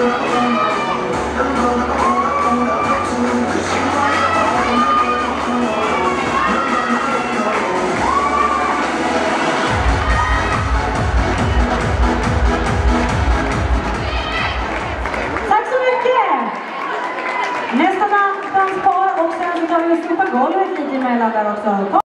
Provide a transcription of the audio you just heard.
Nästa danspar och sen så tar vi och slipar golvet lite emellan där också.